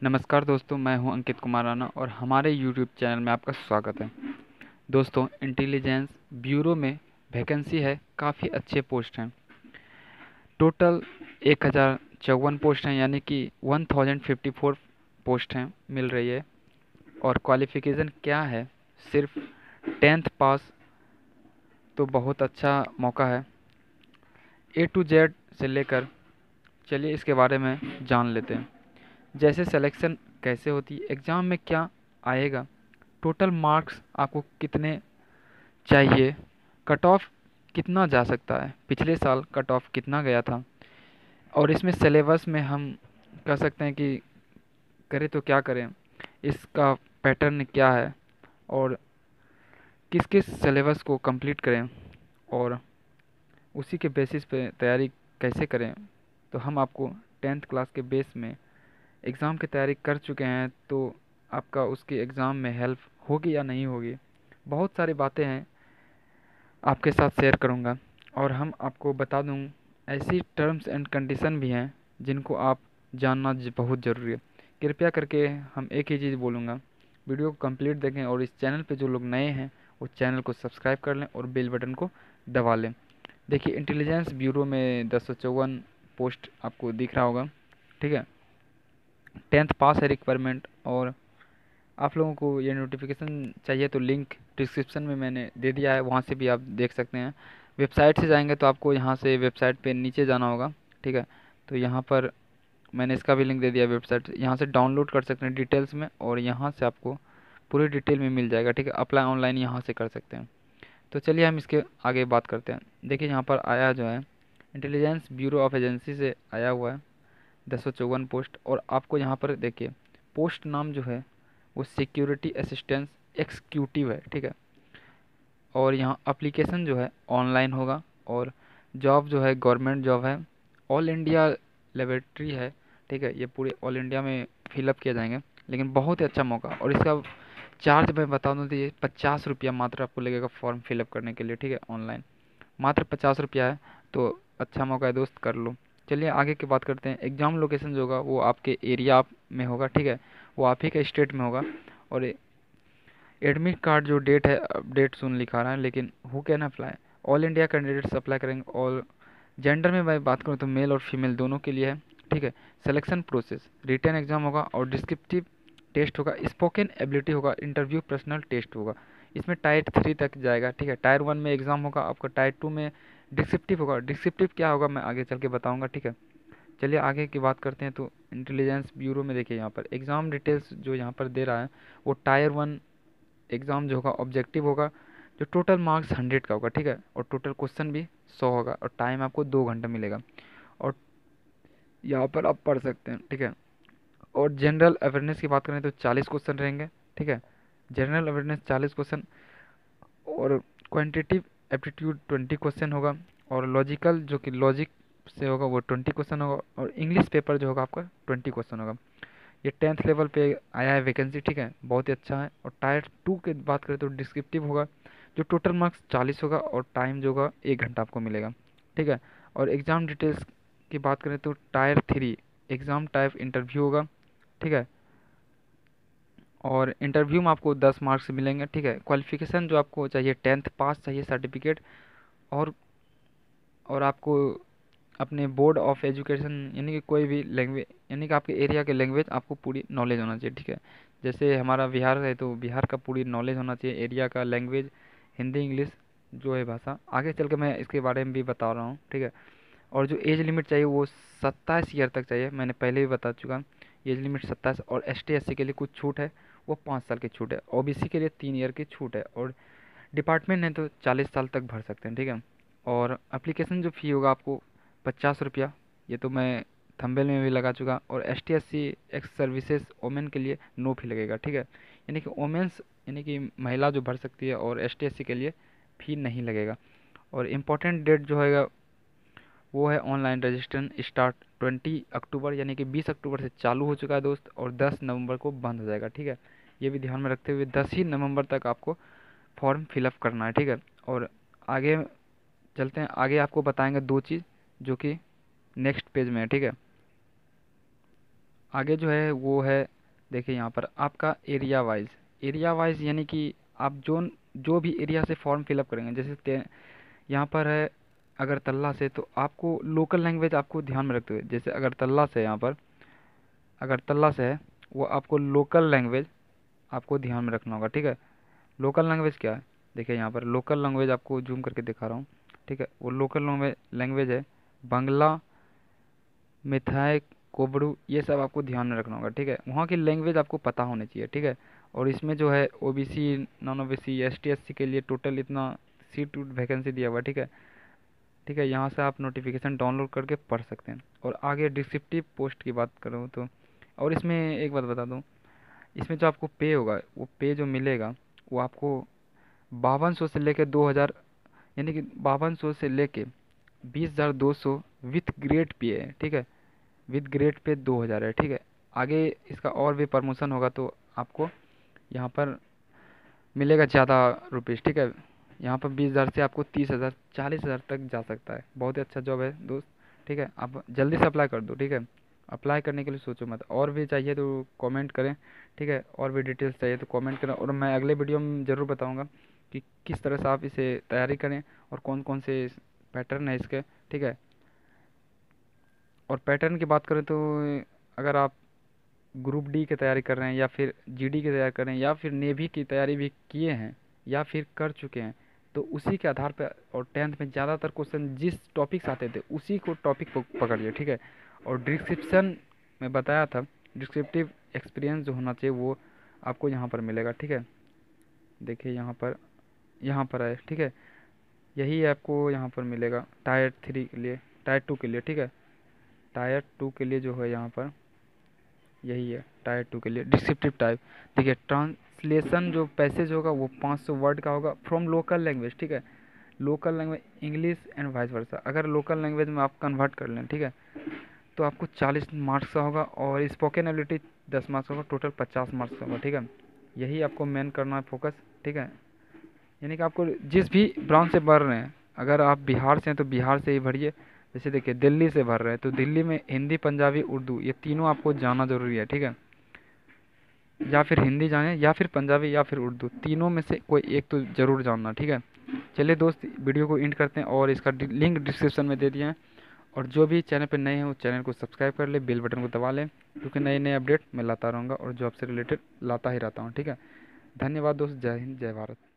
नमस्कार दोस्तों, मैं हूं अंकित कुमार राणा और हमारे यूट्यूब चैनल में आपका स्वागत है। दोस्तों, इंटेलिजेंस ब्यूरो में वैकेंसी है, काफ़ी अच्छे पोस्ट हैं। टोटल 1054 पोस्ट हैं, यानी कि 1054 पोस्ट हैं मिल रही है। और क्वालिफ़िकेशन क्या है? सिर्फ 10th पास, तो बहुत अच्छा मौका है। ए टू जेड से लेकर चलिए इसके बारे में जान लेते हैं। जैसे सिलेक्शन कैसे होती है, एग्ज़ाम में क्या आएगा, टोटल मार्क्स आपको कितने चाहिए, कट ऑफ कितना जा सकता है, पिछले साल कट ऑफ कितना गया था, और इसमें सिलेबस में हम कह सकते हैं कि करें तो क्या करें, इसका पैटर्न क्या है और किस किस सिलेबस को कंप्लीट करें और उसी के बेसिस पे तैयारी कैसे करें। तो हम आपको 10th क्लास के बेस में एग्ज़ाम की तैयारी कर चुके हैं, तो आपका उसकी एग्ज़ाम में हेल्प होगी या नहीं होगी, बहुत सारी बातें हैं आपके साथ शेयर करूंगा। और हम आपको बता दूं, ऐसी टर्म्स एंड कंडीशन भी हैं जिनको आप जानना बहुत ज़रूरी है। कृपया करके हम एक ही चीज़ बोलूँगा, वीडियो को कंप्लीट देखें और इस चैनल पे जो लोग नए हैं वो चैनल को सब्सक्राइब कर लें और बेल बटन को दबा लें। देखिए, इंटेलिजेंस ब्यूरो में 1054 पोस्ट आपको दिख रहा होगा, ठीक है। 10th पास है रिक्वायरमेंट। और आप लोगों को ये नोटिफिकेशन चाहिए तो लिंक डिस्क्रिप्शन में मैंने दे दिया है, वहाँ से भी आप देख सकते हैं। वेबसाइट से जाएंगे तो आपको यहाँ से वेबसाइट पे नीचे जाना होगा, ठीक है। तो यहाँ पर मैंने इसका भी लिंक दे दिया, वेबसाइट यहाँ से डाउनलोड कर सकते हैं डिटेल्स में, और यहाँ से आपको पूरी डिटेल में मिल जाएगा, ठीक है। अप्लाई ऑनलाइन यहाँ से कर सकते हैं। तो चलिए हम इसके आगे बात करते हैं। देखिए, यहाँ पर आया जो है, इंटेलिजेंस ब्यूरो ऑफ एजेंसी से आया हुआ है 1054 पोस्ट। और आपको यहाँ पर देखिए, पोस्ट नाम जो है वो सिक्योरिटी असिस्टेंस एक्सिक्यूटिव है, ठीक है। और यहाँ अप्लीकेशन जो है ऑनलाइन होगा, और जॉब जो है गवर्नमेंट जॉब है, ऑल इंडिया लेबोरेटरी है, ठीक है। ये पूरे ऑल इंडिया में फिलअप किए जाएंगे, लेकिन बहुत ही अच्छा मौका। और इसका चार्ज मैं बता दूँ तो ये 50 रुपया मात्र आपको लगेगा फॉर्म फिलअप करने के लिए, ठीक है। ऑनलाइन मात्र 50 रुपया है, तो अच्छा मौका है दोस्त, कर लो। चलिए आगे की बात करते हैं। एग्ज़ाम लोकेशन जो होगा वो आपके एरिया में होगा, ठीक है, वो आप ही के स्टेट में होगा। और एडमिट कार्ड जो डेट है, अपडेट सुन लिखा रहा है, लेकिन who can apply, all India candidates apply करेंगे। और जेंडर में मैं बात करूँ तो मेल और फीमेल दोनों के लिए है, ठीक है। सिलेक्शन प्रोसेस, रिटन एग्जाम होगा और डिस्क्रिप्टिव टेस्ट होगा, स्पोकन एबिलिटी होगा, इंटरव्यू पर्सनल टेस्ट होगा। इसमें टायर 3 तक जाएगा, ठीक है। टायर 1 में एग्ज़ाम होगा आपका, टायर 2 में डिस्क्रिप्टिव होगा। डिस्क्रिप्टिव क्या होगा मैं आगे चल के बताऊँगा, ठीक है। चलिए आगे की बात करते हैं। तो इंटेलिजेंस ब्यूरो में देखिए, यहाँ पर एग्ज़ाम डिटेल्स जो यहाँ पर दे रहा है वो टायर 1 एग्ज़ाम जो होगा ऑब्जेक्टिव होगा, जो टोटल मार्क्स 100 का होगा, ठीक है। और टोटल क्वेश्चन भी 100 होगा, और टाइम आपको 2 घंटा मिलेगा, और यहाँ पर आप पढ़ सकते हैं, ठीक है। और जनरल अवेयरनेस की बात करें तो 40 क्वेश्चन रहेंगे, ठीक है। जनरल अवेयरनेस 40 क्वेश्चन, और क्वांटिटिव एप्टीट्यूड 20 क्वेश्चन होगा, और लॉजिकल जो कि लॉजिक से होगा वो 20 क्वेश्चन होगा, और इंग्लिश पेपर जो होगा आपका 20 क्वेश्चन होगा। ये 10th लेवल पे आया है वैकेंसी, ठीक है, बहुत ही अच्छा है। और टायर 2 की बात करें तो डिस्क्रिप्टिव होगा, जो टोटल मार्क्स 40 होगा, और टाइम जो होगा 1 घंटा आपको मिलेगा, ठीक है। और एग्ज़ाम डिटेल्स की बात करें तो टायर 3 एग्ज़ाम टाइप इंटरव्यू होगा, ठीक है। और इंटरव्यू में आपको 10 मार्क्स मिलेंगे, ठीक है। क्वालिफिकेशन जो आपको चाहिए, 10th पास चाहिए सर्टिफिकेट, और आपको अपने बोर्ड ऑफ एजुकेशन यानी कि कोई भी लैंग्वेज, यानी कि आपके एरिया के लैंग्वेज आपको पूरी नॉलेज होना चाहिए, ठीक है। जैसे हमारा बिहार है तो बिहार का पूरी नॉलेज होना चाहिए, एरिया का लैंग्वेज, हिंदी इंग्लिश जो है भाषा। आगे चल के मैं इसके बारे में भी बता रहा हूँ, ठीक है। और जो एज लिमिट चाहिए वो 27 ईयर तक चाहिए, मैंने पहले भी बता चुका, एज लिमिट 27। और ST SC के लिए कुछ छूट है, वो 5 साल की छूट है। OBC के लिए 3 ईयर की छूट है, और डिपार्टमेंट है तो 40 साल तक भर सकते हैं, ठीक है। और एप्लीकेशन जो फ़ी होगा आपको 50 रुपया, ये तो मैं थंबनेल में भी लगा चुका। और ST SC ex services women के लिए नो फी लगेगा, ठीक है। यानी कि वोमेंस यानी कि महिला जो भर सकती है, और ST SC के लिए फ़ी नहीं लगेगा। और इम्पोर्टेंट डेट जो है वो है ऑनलाइन रजिस्ट्रेशन स्टार्ट 20 अक्टूबर, यानी कि 20 अक्टूबर से चालू हो चुका है दोस्त, और 10 नवंबर को बंद हो जाएगा, ठीक है। ये भी ध्यान में रखते हुए 10 ही नवंबर तक आपको फॉर्म फिलअप करना है, ठीक है। और आगे चलते हैं, आगे आपको बताएंगे दो चीज़ जो कि नेक्स्ट पेज में है, ठीक है। आगे जो है वो है, देखिए यहाँ पर आपका एरिया वाइज यानी कि आप जो भी एरिया से फॉर्म फिलअप करेंगे, जैसे यहाँ पर है अगरतला से, तो आपको लोकल लैंग्वेज आपको ध्यान में रखते हुए, जैसे अगरतला से यहाँ पर अगरतला से है, वो आपको लोकल लैंग्वेज आपको ध्यान में रखना होगा, ठीक है। लोकल लैंग्वेज क्या है, देखिए यहाँ पर लोकल लैंग्वेज आपको जूम करके दिखा रहा हूँ, ठीक है। वो लोकल लैंग्वेज है बांग्ला, मिथाई, कोबड़ू, ये सब आपको ध्यान में रखना होगा, ठीक है। वहाँ की लैंग्वेज आपको पता होनी चाहिए, ठीक है। और इसमें जो है OBC, non OBC, ST SC के लिए टोटल इतना सीट वैकेंसी दिया हुआ है, ठीक है। ठीक है, यहाँ से आप नोटिफिकेशन डाउनलोड करके पढ़ सकते हैं। और आगे डिस्क्रिप्टिव पोस्ट की बात करूँ तो, और इसमें एक बात बता दूँ, इसमें जो आपको पे होगा, वो पे जो मिलेगा वो आपको 5200 से लेके 2000, यानी कि 5200 से लेके 20,200 विथ ग्रेड पे है, ठीक है। विद ग्रेड पे 2000 है, ठीक है। आगे इसका और भी प्रमोशन होगा तो आपको यहाँ पर मिलेगा ज़्यादा रुपीज़, ठीक है। यहाँ पर 20,000 से आपको 30,000, 40,000 तक जा सकता है। बहुत ही अच्छा जॉब है दोस्त, ठीक है। आप जल्दी से अप्लाई कर दो, ठीक है। अप्लाई करने के लिए सोचो मत। और भी चाहिए तो कमेंट करें, ठीक है। और भी डिटेल्स चाहिए तो कमेंट करें, और मैं अगले वीडियो में ज़रूर बताऊँगा कि किस तरह से आप इसे तैयारी करें और कौन कौन से पैटर्न है इसके, ठीक है। और पैटर्न की बात करें तो अगर आप ग्रुप डी की तैयारी कर रहे हैं, या फिर जीडी की तैयारी कर रहे हैं, या फिर नेवी की तैयारी भी किए हैं या फिर कर चुके हैं, तो उसी के आधार पर, और टेंथ में ज़्यादातर क्वेश्चन जिस टॉपिक से आते थे उसी को टॉपिक को पकड़िए, ठीक है। और डिस्क्रिप्शन में बताया था, डिस्क्रिप्टिव एक्सपीरियंस जो होना चाहिए वो आपको यहाँ पर मिलेगा, ठीक है। देखिए यहाँ पर है, ठीक है। यही आपको यहाँ पर मिलेगा टायर 3 के लिए, टायर 2 के लिए, ठीक है। टायर 2 के लिए जो है यहाँ पर यही है, टायर 2 के लिए डिस्क्रिप्टिव टाइप। देखिए ट्रांसलेशन जो पैसेज होगा वो 500 वर्ड का होगा फ्रॉम लोकल लैंग्वेज, ठीक है। Local language English and vice versa, अगर लोकल लैंग्वेज में आप कन्वर्ट कर लें, ठीक है, तो आपको 40 मार्क्स का होगा। और स्पोकन एबिलिटी 10 मार्क्स का होगा, टोटल 50 मार्क्स का होगा, ठीक है। यही आपको मेन करना है फोकस, ठीक है। यानी कि आपको जिस भी ब्रांच से भर रहे हैं, अगर आप बिहार से हैं तो बिहार से ही भरिए। जैसे देखिए दिल्ली से भर रहे हैं तो दिल्ली में हिंदी, पंजाबी, उर्दू, ये तीनों आपको जानना ज़रूरी है, ठीक है। या फिर हिंदी जाने, या फिर पंजाबी, या फिर उर्दू, तीनों में से कोई एक तो ज़रूर जानना, ठीक है। चलिए दोस्त, वीडियो को एंड करते हैं, और इसका लिंक डिस्क्रिप्शन में दे दिया है। और जो भी चैनल पर नए हैं वो चैनल को सब्सक्राइब कर ले, बेल बटन को दबा लें, क्योंकि नए नए अपडेट मैं लाता रहूँगा और जॉब से रिलेटेड लाता ही रहता हूँ, ठीक है। धन्यवाद दोस्त, जय हिंद, जय भारत।